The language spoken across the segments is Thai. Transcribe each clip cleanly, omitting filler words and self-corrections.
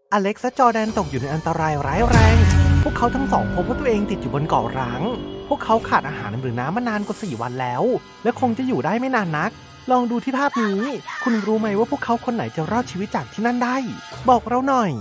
อเล็กซ์และจอร์แดนตกอยู่ในอันตรายร้ายแรงพวกเขาทั้งสองพบว่าตัวเองติดอยู่บนเกาะร้างพวกเขาขาดอาหารหรือน้ำมานานกว่า4 วันแล้วและคงจะอยู่ได้ไม่นานนักลองดูที่ภาพนี้คุณรู้ไหมว่าพวกเขาคนไหนจะรอดชีวิตจากที่นั่นได้บอกเราหน่อย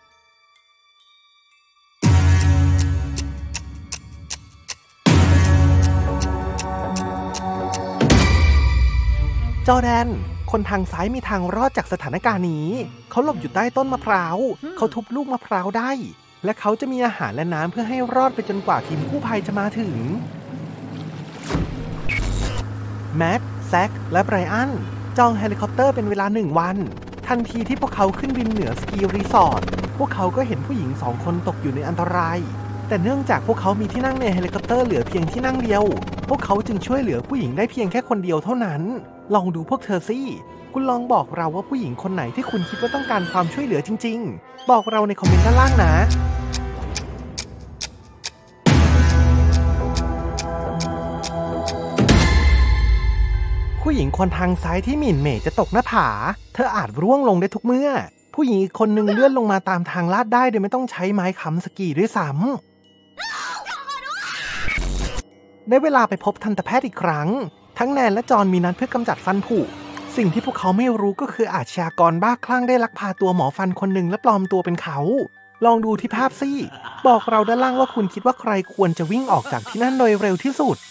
จอร์แดนคนทางซ้ายมีทางรอดจากสถานการณ์นี้เขาหลบอยู่ใต้ต้นมะพร้าวเขาทุบลูกมะพร้าวได้และเขาจะมีอาหารและน้ำเพื่อให้รอดไปจนกว่าทีมกู้ภัยจะมาถึงแมทแซคและไบรอันจองเฮลิคอปเตอร์เป็นเวลา1 วันทันทีที่พวกเขาขึ้นบินเหนือสกีรีสอร์ทพวกเขาก็เห็นผู้หญิง2 คนตกอยู่ในอันตรายแต่เนื่องจากพวกเขามีที่นั่งในเฮลิคอปเตอร์เหลือเพียงที่นั่งเดียวพวกเขาจึงช่วยเหลือผู้หญิงได้เพียงแค่คนเดียวเท่านั้นลองดูพวกเธอสิคุณลองบอกเราว่าผู้หญิงคนไหนที่คุณคิดว่าต้องการความช่วยเหลือจริงๆบอกเราในคอมเมนต์ด้านล่างนะผู้หญิงคนทางซ้ายที่หมิ่นเหม่จะตกหน้าผาเธออาจร่วงลงได้ทุกเมื่อผู้หญิงอีกคนนึงเลื่อนลงมาตามทางลาดได้โดยไม่ต้องใช้ไม้ค้ำสกีด้วยซ้ำได้เวลาไปพบทันตแพทย์อีกครั้งทั้งแนนและจอห์นมีนัดเพื่อกำจัดฟันผุสิ่งที่พวกเขาไม่รู้ก็คืออาชญากรบ้าคลั่งได้ลักพาตัวหมอฟันคนหนึ่งและปลอมตัวเป็นเขาลองดูที่ภาพสิบอกเราด้านล่างว่าคุณคิดว่าใครควรจะวิ่งออกจากที่นั่นโดยเร็วที่สุด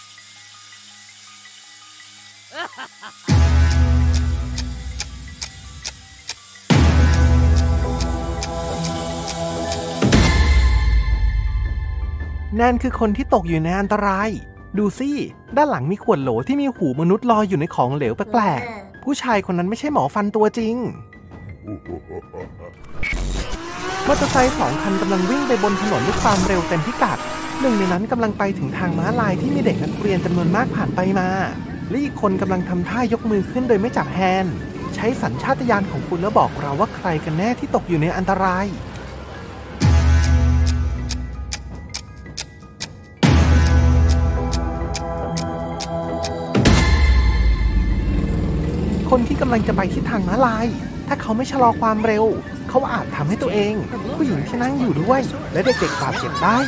นั่นคือคนที่ตกอยู่ในอันตรายดูสิด้านหลังมีขวดโหลที่มีหูมนุษย์ลอยอยู่ในของเหลวแปลกๆผู้ชายคนนั้นไม่ใช่หมอฟันตัวจริงมอเตอร์ไซค์2 คันกำลังวิ่งไปบนถนนด้วยความเร็วเต็มพิกัดหนึ่งในนั้นกำลังไปถึงทางม้าลายที่มีเด็กนักเรียนจำนวนมากผ่านไปมาและอีกคนกำลังทำท่ายกมือขึ้นโดยไม่จับแฮนด์ใช้สัญชาตญาณของคุณแล้วบอกเราว่าใครกันแน่ที่ตกอยู่ในอันตรายคนที่กำลังจะไปที่ทางม้าลายถ้าเขาไม่ชะลอความเร็วเขาอาจทำให้ตัวเองผู้หญิงที่นั่งอยู่ด้วยและเด็กๆบาดเจ็บได้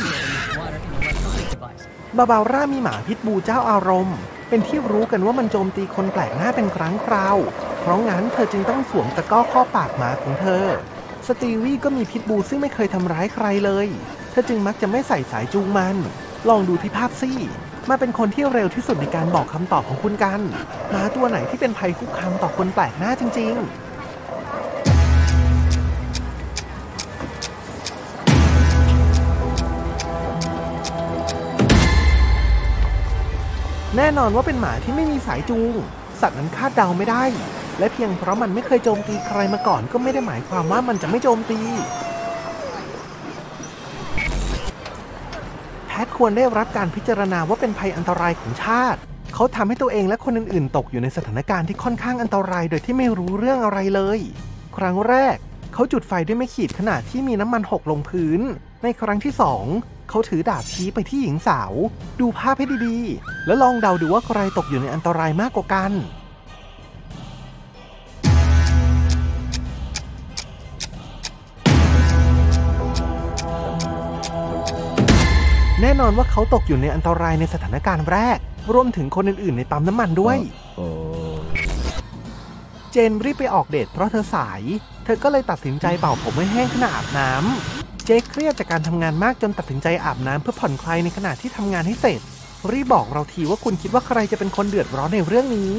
บาบาร่ามีหมาพิษบูเจ้าอารมณ์เป็นที่รู้กันว่ามันโจมตีคนแปลกหน้าเป็นครั้งคราวเพราะงั้นเธอจึงต้องสวมตะกร้อข้อปากหมาของเธอสตีวี่ก็มีพิษบูซึ่งไม่เคยทำร้ายใครเลยเธอจึงมักจะไม่ใส่สายจูงมันลองดูที่ภาพสิมาเป็นคนที่เร็วที่สุดในการบอกคำตอบของคุณกันหมาตัวไหนที่เป็นภัยคุกคามต่อคนแปลกหน้าจริงๆแน่นอนว่าเป็นหมาที่ไม่มีสายจูงสัตว์นั้นคาดเดาไม่ได้และเพียงเพราะมันไม่เคยโจมตีใครมาก่อนก็ไม่ได้หมายความว่ามันจะไม่โจมตีควรได้รับการพิจารณาว่าเป็นภัยอันตรายของชาติเขาทำให้ตัวเองและคนอื่นๆตกอยู่ในสถานการณ์ที่ค่อนข้างอันตรายโดยที่ไม่รู้เรื่องอะไรเลยครั้งแรกเขาจุดไฟด้วยไม้ขีดขนาดที่มีน้ำมันหกลงพื้นในครั้งที่2เขาถือดาบชี้ไปที่หญิงสาวดูภาพให้ดีๆแล้วลองเดาดูว่าใครตกอยู่ในอันตรายมากกว่ากันแน่นอนว่าเขาตกอยู่ในอันตรายในสถานการณ์แรกรวมถึงคนอื่นๆในปั๊มน้ำมันด้วยเจนรีบไปออกเดทเพราะเธอสายเธอก็เลยตัดสินใจเป่าผมให้แห้งขณะอาบน้ำเจคเครียดจากการทำงานมากจนตัดสินใจอาบน้ำเพื่อผ่อนคลายในขณะที่ทำงานให้เสร็จรีบบอกเราทีว่าคุณคิดว่าใครจะเป็นคนเดือดร้อนในเรื่องนี้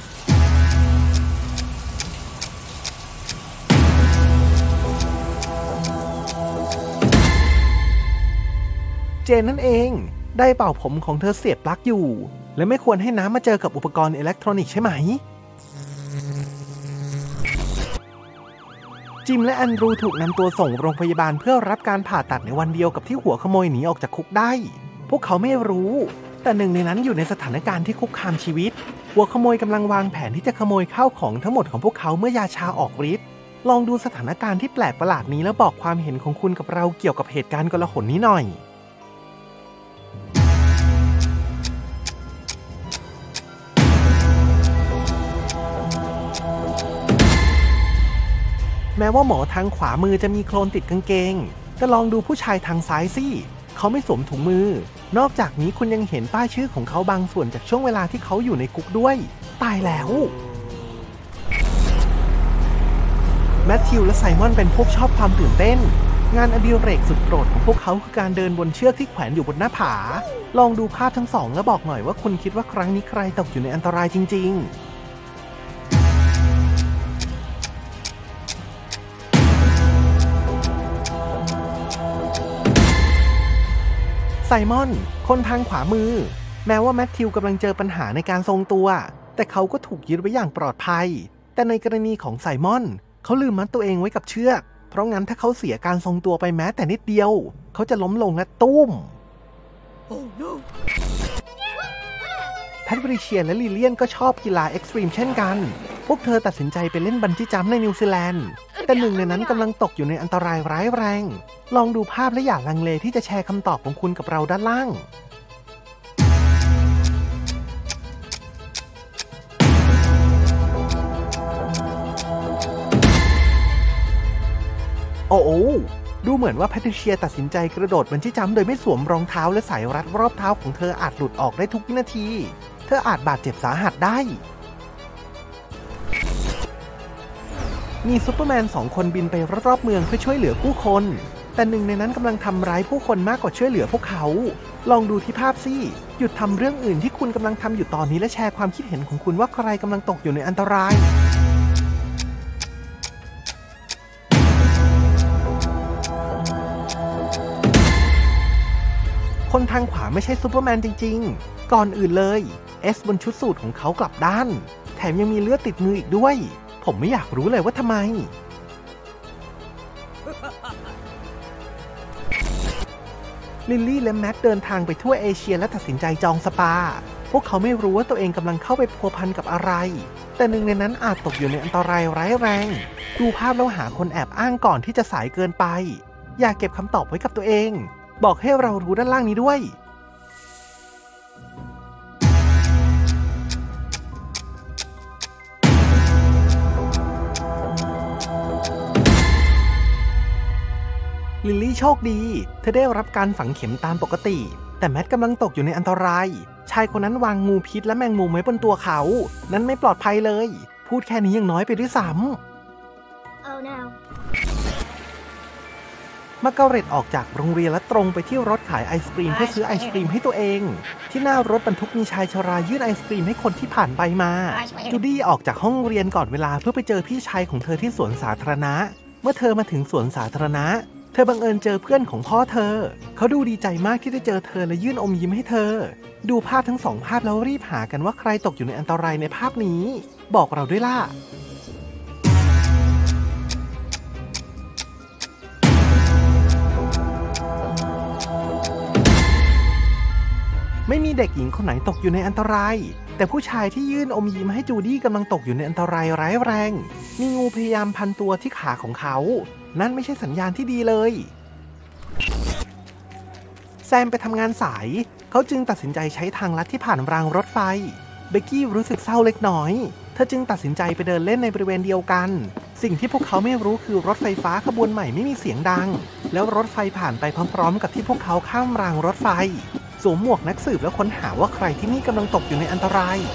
เจนนั่นเองได้เป่าผมของเธอเสียบปลั๊กอยู่และไม่ควรให้น้ำมาเจอกับอุปกรณ์อิเล็กทรอนิกส์ใช่ไหมจิมและแอนดรูถูกนำตัวส่งโรงพยาบาลเพื่อรับการผ่าตัดในวันเดียวกับที่หัวขโมยหนีออกจากคุกได้พวกเขาไม่รู้แต่หนึ่งในนั้นอยู่ในสถานการณ์ที่คุกคามชีวิตหัวขโมยกำลังวางแผนที่จะขโมยข้าวของทั้งหมดของพวกเขาเมื่อยาชาออกฤทธิ์ลองดูสถานการณ์ที่แปลกประหลาดนี้แล้วบอกความเห็นของคุณกับเราเกี่ยวกับเหตุการณ์กลาหลนี้หน่อยแม้ว่าหมอทางขวามือจะมีโคลนติดกางเกงแต่ลองดูผู้ชายทางซ้ายสิเขาไม่สวมถุงมือนอกจากนี้คุณยังเห็นป้ายชื่อของเขาบางส่วนจากช่วงเวลาที่เขาอยู่ในคุกด้วยตายแล้วแมทธิวและไซมอนเป็นพวกชอบความตื่นเต้นงานอดิเรกสุดโปรดของพวกเขาคือการเดินบนเชือกที่แขวนอยู่บนหน้าผาลองดูภาพทั้งสองแล้วบอกหน่อยว่าคุณคิดว่าครั้งนี้ใครตกอยู่ในอันตรายจริงๆไซมอนคนทางขวามือแม้ว่าแมทธิวกำลังเจอปัญหาในการทรงตัวแต่เขาก็ถูกยึดไว้อย่างปลอดภัยแต่ในกรณีของไซมอนเขาลืมมัดตัวเองไว้กับเชือกเพราะงั้นถ้าเขาเสียการทรงตัวไปแม้แต่นิดเดียวเขาจะล้มลงและตุ้ม แพทริเชียและลิเลียนก็ชอบกีฬาเอ็กซ์ตรีมเช่นกันพวกเธอตัดสินใจไปเล่นบันจี้จัมป์ในนิวซีแลนด์แต่หนึ่งในนั้นกำลังตกอยู่ในอันตรายร้ายแรงลองดูภาพและอย่าลังเลที่จะแชร์คำตอบของคุณกับเราด้านล่างโอ้ดูเหมือนว่าแพทริเชียตัดสินใจกระโดดบันจี้จัมป์โดยไม่สวมรองเท้าและสายรัดรอบเท้าของเธออาจหลุดออกได้ทุกวินาทีเธออาจบาดเจ็บสาหัสได้มีซูเปอร์แมน2 คนบินไปรอบๆเมืองเพื่อช่วยเหลือผู้คนแต่หนึ่งในนั้นกำลังทำร้ายผู้คนมากกว่าช่วยเหลือพวกเขาลองดูที่ภาพสิหยุดทำเรื่องอื่นที่คุณกำลังทำอยู่ตอนนี้และแชร์ความคิดเห็นของคุณว่าใครกำลังตกอยู่ในอันตรายคนทางขวาไม่ใช่ซูเปอร์แมนจริงๆก่อนอื่นเลยเอสบนชุดสูทของเขากลับด้านแถมยังมีเลือดติดมืออีกด้วยผมไม่อยากรู้เลยว่าทำไมลิลลี่และแม็กเดินทางไปทั่วเอเชียและตัดสินใจจองสปาพวกเขาไม่รู้ว่าตัวเองกำลังเข้าไปพัวพันกับอะไรแต่หนึ่งในนั้นอาจตกอยู่ในอันตรายร้ายแรงดูภาพแล้วหาคนแอบอ้างก่อนที่จะสายเกินไปอย่าเก็บคำตอบไว้กับตัวเองบอกให้เรารู้ด้านล่างนี้ด้วยลิลลี่โชคดีเธอได้รับการฝังเข็มตามปกติแต่แมทกำลังตกอยู่ในอันตรายชายคนนั้นวางงูพิษและแมงมุมไว้บนตัวเขานั้นไม่ปลอดภัยเลยพูดแค่นี้ยังน้อยไปด้วยซ้ำ Oh noมาร์กาเร็ตออกจากโรงเรียนและตรงไปที่รถขายไอศกรีมเพื่อซื้อไอศกรีมให้ตัวเองที่หน้ารถบรรทุกมีชายชรายื่นไอศกรีมให้คนที่ผ่านไปมาจูดี้ออกจากห้องเรียนก่อนเวลาเพื่อไปเจอพี่ชายของเธอที่สวนสาธารณะเมื่อเธอมาถึงสวนสาธารณะเธอบังเอิญเจอเพื่อนของพ่อเธอเขาดูดีใจมากที่ได้เจอเธอและยื่นอมยิ้มให้เธอดูภาพทั้ง2 ภาพแล้วรีบหากันว่าใครตกอยู่ในอันตรายในภาพนี้บอกเราด้วยล่ะไม่มีเด็กหญิงคนไหนตกอยู่ในอันตรายแต่ผู้ชายที่ยื่นอมยิ้มให้จูดี้กำลังตกอยู่ในอันตรายร้ายแรงมีงูพยายามพันตัวที่ขาของเขานั่นไม่ใช่สัญญาณที่ดีเลยแซมไปทำงานสายเขาจึงตัดสินใจใช้ทางลัดที่ผ่านรางรถไฟเบกกี้รู้สึกเศร้าเล็กน้อยเธอจึงตัดสินใจไปเดินเล่นในบริเวณเดียวกันสิ่งที่พวกเขาไม่รู้คือรถไฟฟ้าขบวนใหม่ไม่มีเสียงดังแล้วรถไฟผ่านไปพร้อมๆกับที่พวกเขาข้ามรางรถไฟสวมหมวกนักสืบแล้วค้นหาว่าใครที่นี่กำลังตกอยู่ในอันตราย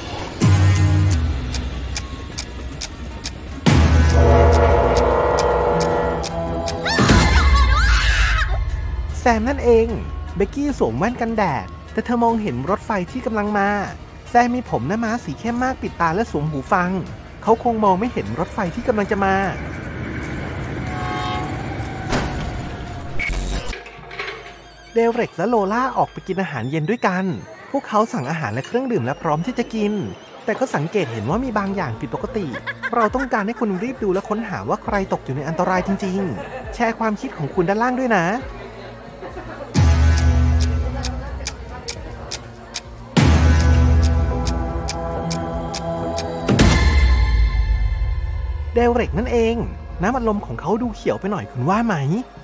แซมนั่นเองเบกกี้สวมแว่นกันแดดแต่เธอมองเห็นรถไฟที่กำลังมาแซมมีผมหน้าม้าสีเข้มมากปิดตาและสวมหูฟังเขาคงมองไม่เห็นรถไฟที่กำลังจะมาเดเร็กและโลล่าออกไปกินอาหารเย็นด้วยกันพวกเขาสั่งอาหารและเครื่องดื่มและพร้อมที่จะกินแต่ก็สังเกตเห็นว่ามีบางอย่างผิดปกติเราต้องการให้คุณรีบดูและค้นหาว่าใครตกอยู่ในอันตรายจริงๆแชร์ความคิดของคุณด้านล่างด้วยนะเดเร็กนั่นเองน้ำอัดลมของเขาดูเขียวไปหน่อยคุณว่าไหม